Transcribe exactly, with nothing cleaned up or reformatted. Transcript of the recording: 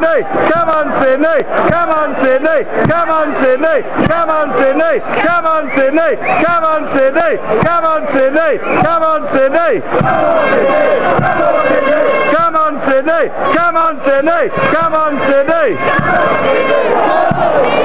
Sydney! Come on, Sydney! Come on, Sydney! Come on, Sydney! Come on, Sydney! Come on, Sydney! Come on, Sydney! Come on, Sydney! Come on, Sydney! Come on, Sydney! Come on, Sydney! Come on, Sydney!